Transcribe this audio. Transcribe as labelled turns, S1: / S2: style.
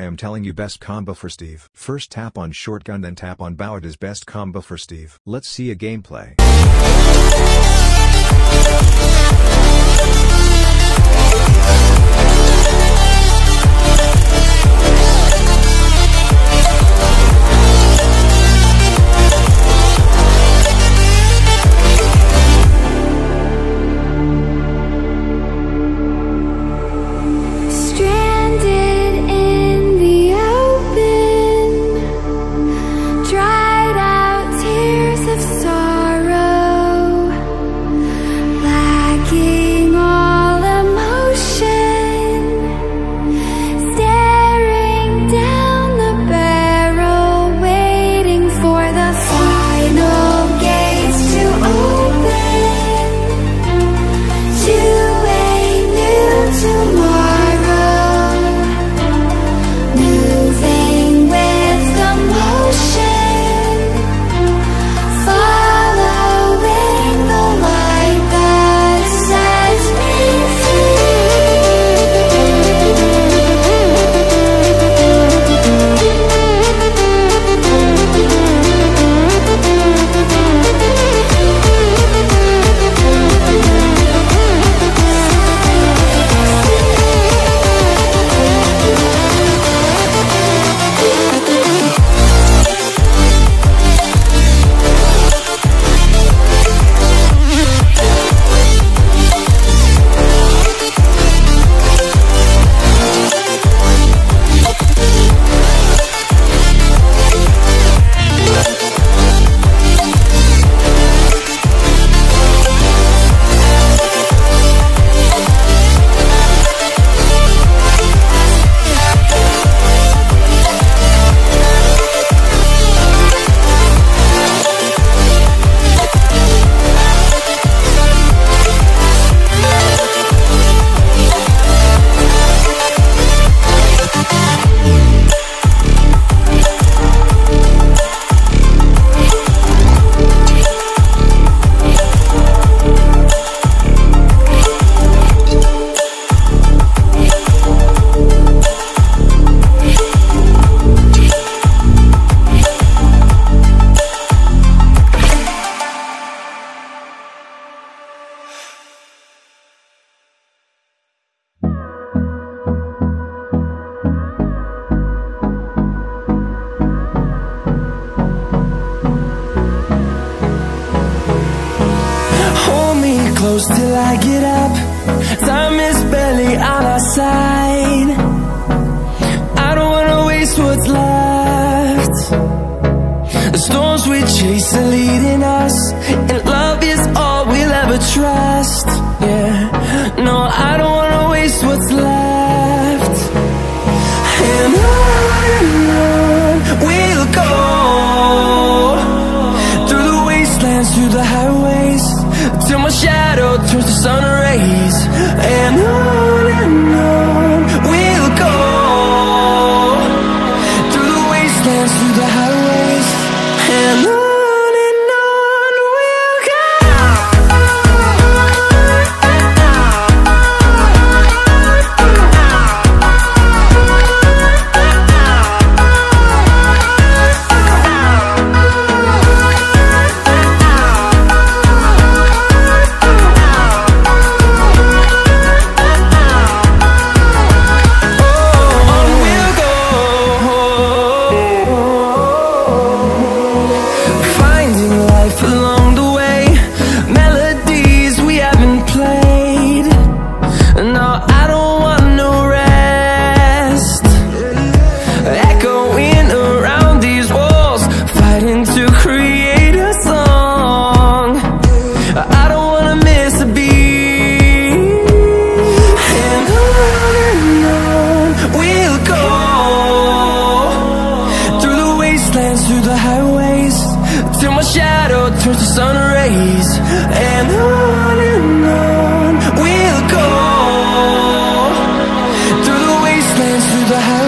S1: am telling you best combo for Steve. First tap on shotgun then tap on bow. It is best combo for Steve. Let's see a gameplay.
S2: Close till I get up. Time is barely on our side. I don't wanna waste what's left. The storms we chase are leading us, and love is all we'll ever trust. Yeah, no, I don't wanna waste what's left. And on we'll go, through the wastelands, through the highways, till my shadow turns to sun rays. And on we'll go, through the wastelands, through the highways, and on. Through the highways, till my shadow turns to sun rays. And on we'll go, through the wastelands, through the highways.